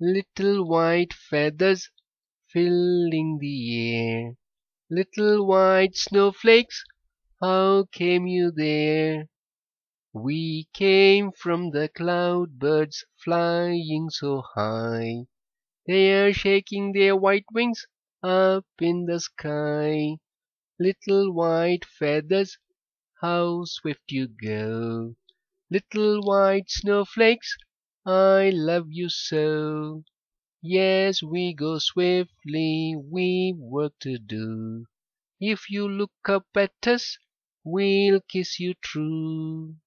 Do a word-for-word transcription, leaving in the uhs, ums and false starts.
Little white feathers filling the air. Little white snowflakes, how came you there? We came from the cloudbirds flying so high. They are shaking their white wings up in the sky. Little white feathers, how swift you go. Little white snowflakes, I love you so. Yes, we go swiftly, we've work to do. If you look up at us, we'll kiss you true.